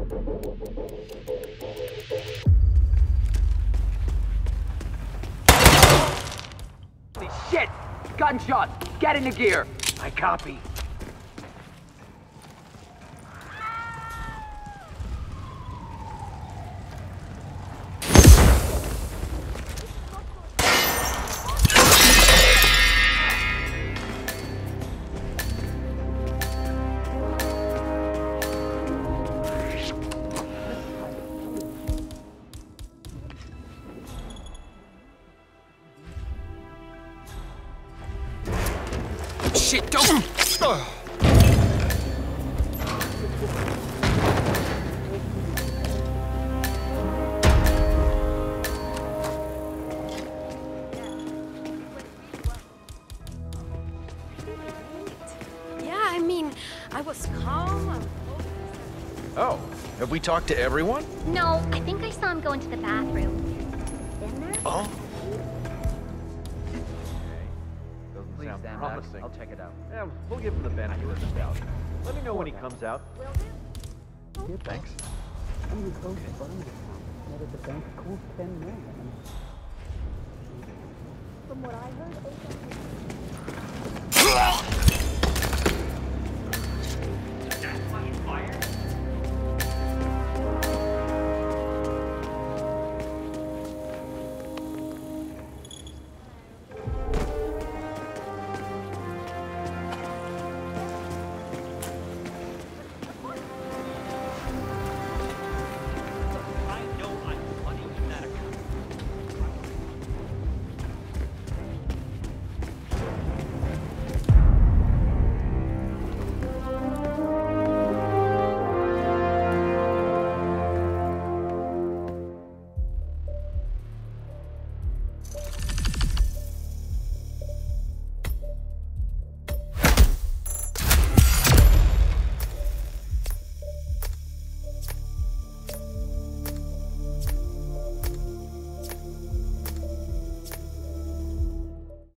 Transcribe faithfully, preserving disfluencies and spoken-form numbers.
Holy shit! Gunshot! Get into gear! I copy. Shit, don't! Yeah, I mean, I was calm. I was Oh, have we talked to everyone? No, I think I saw him go into the bathroom. Been there? Oh. Doesn't Please sound stand back. promising. I'll check it out. Yeah, we'll give him the benefit of the doubt. Let me know when he comes out. Thanks. I'm the close to burn account. Net at the bank cost ten million. From what I heard,